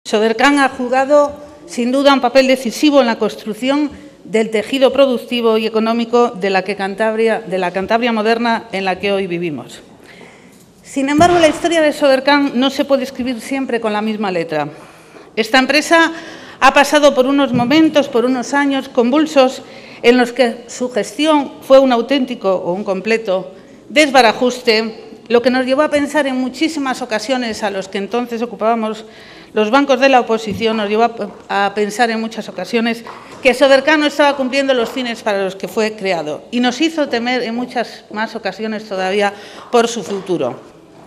Sodercan ha jugado, sin duda, un papel decisivo en la construcción del tejido productivo y económico de la Cantabria moderna en la que hoy vivimos. Sin embargo, la historia de Sodercan no se puede escribir siempre con la misma letra. Esta empresa ha pasado por unos momentos, por unos años convulsos en los que su gestión fue un auténtico o un completo desbarajuste, lo que nos llevó a pensar en muchísimas ocasiones, a los que entonces ocupábamos los bancos de la oposición, nos llevó a pensar en muchas ocasiones que Sodercan no estaba cumpliendo los fines para los que fue creado y nos hizo temer en muchas más ocasiones todavía por su futuro.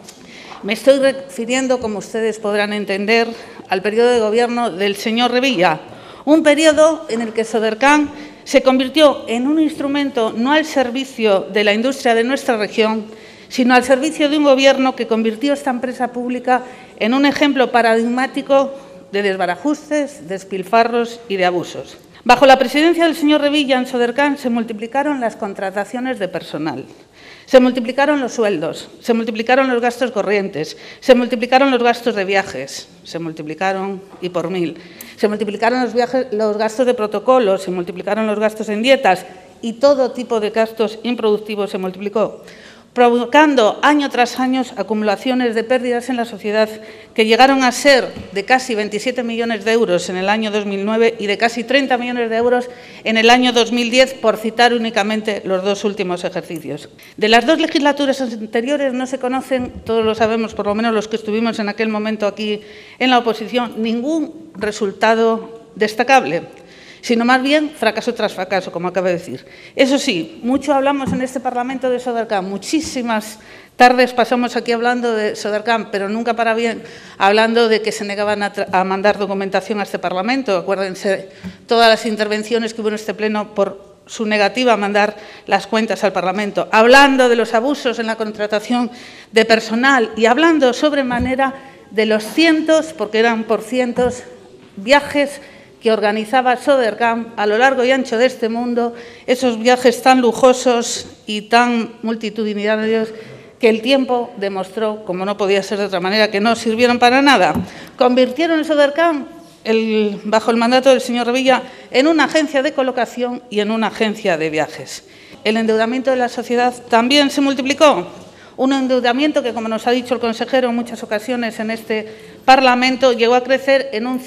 Me estoy refiriendo, como ustedes podrán entender, al periodo de gobierno del señor Revilla, un periodo en el que Sodercan se convirtió en un instrumento no al servicio de la industria de nuestra región, sino al servicio de un gobierno que convirtió esta empresa pública en un ejemplo paradigmático de desbarajustes, despilfarros y de abusos. Bajo la presidencia del señor Revilla en Sodercan se multiplicaron las contrataciones de personal, se multiplicaron los sueldos, se multiplicaron los gastos corrientes, se multiplicaron los gastos de viajes, se multiplicaron y por mil, se multiplicaron los gastos de protocolos, se multiplicaron los gastos en dietas y todo tipo de gastos improductivos se multiplicó, provocando año tras año acumulaciones de pérdidas en la sociedad que llegaron a ser de casi 27 millones de euros en el año 2009 y de casi 30 millones de euros en el año 2010, por citar únicamente los dos últimos ejercicios. De las dos legislaturas anteriores no se conocen, todos lo sabemos, por lo menos los que estuvimos en aquel momento aquí en la oposición, ningún resultado destacable, sino más bien fracaso tras fracaso, como acabo de decir. Eso sí, mucho hablamos en este Parlamento de Sodercan, muchísimas tardes pasamos aquí hablando de Sodercan, pero nunca para bien hablando de que se negaban a mandar documentación a este Parlamento. Acuérdense todas las intervenciones que hubo en este Pleno por su negativa a mandar las cuentas al Parlamento, hablando de los abusos en la contratación de personal y hablando sobremanera de los cientos, porque eran por cientos, viajes que organizaba Sodercan a lo largo y ancho de este mundo, esos viajes tan lujosos y tan multitudinarios que el tiempo demostró, como no podía ser de otra manera, que no sirvieron para nada. Convirtieron el Sodercan, bajo el mandato del señor Revilla, en una agencia de colocación y en una agencia de viajes. El endeudamiento de la sociedad también se multiplicó. Un endeudamiento que, como nos ha dicho el consejero en muchas ocasiones en este Parlamento, llegó a crecer en un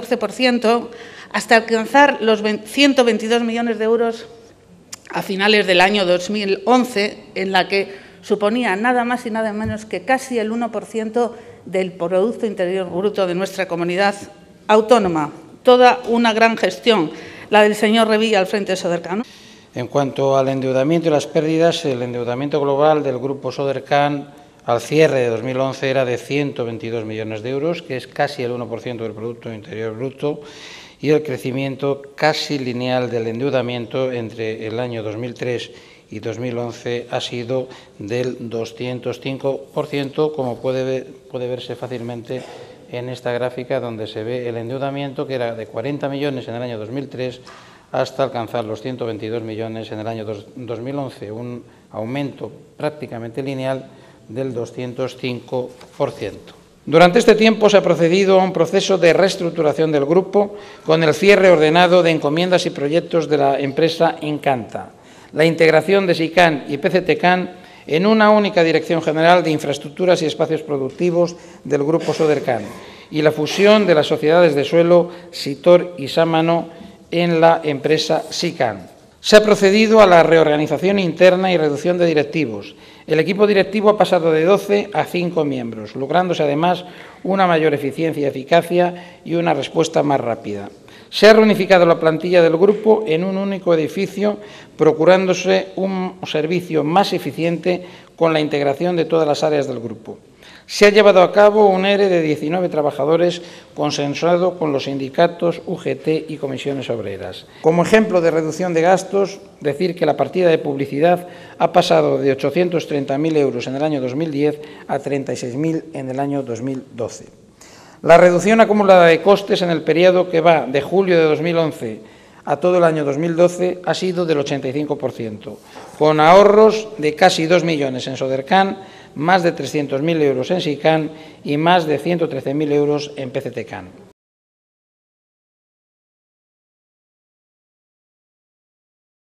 114% hasta alcanzar los 122 millones de euros a finales del año 2011, en la que suponía nada más y nada menos que casi el 1% del Producto Interior Bruto de nuestra comunidad autónoma. Toda una gran gestión, la del señor Revilla al frente de Sodercan. En cuanto al endeudamiento y las pérdidas, el endeudamiento global del Grupo Sodercan al cierre de 2011 era de 122 millones de euros, que es casi el 1% del Producto Interior Bruto, y el crecimiento casi lineal del endeudamiento entre el año 2003 y 2011 ha sido del 205%, como puede verse fácilmente en esta gráfica, donde se ve el endeudamiento, que era de 40 millones en el año 2003, hasta alcanzar los 122 millones en el año 2011, un aumento prácticamente lineal del 205%. Durante este tiempo se ha procedido a un proceso de reestructuración del grupo con el cierre ordenado de encomiendas y proyectos de la empresa Incanta, la integración de SICAN y PCTCAN en una única dirección general de infraestructuras y espacios productivos del Grupo Sodercan y la fusión de las sociedades de suelo Sitor y Sámano en la empresa SICAN. Se ha procedido a la reorganización interna y reducción de directivos. El equipo directivo ha pasado de 12 a 5 miembros, lográndose además una mayor eficiencia y eficacia y una respuesta más rápida. Se ha reunificado la plantilla del grupo en un único edificio, procurándose un servicio más eficiente con la integración de todas las áreas del grupo. Se ha llevado a cabo un ERE de 19 trabajadores consensuado con los sindicatos, UGT y comisiones obreras. Como ejemplo de reducción de gastos, decir que la partida de publicidad ha pasado de 830.000 euros en el año 2010 a 36.000 en el año 2012. La reducción acumulada de costes en el periodo que va de julio de 2011 a todo el año 2012 ha sido del 85%, con ahorros de casi 2 millones en Sodercan, más de 300.000 euros en SICAN y más de 113.000 euros en PCTCAN.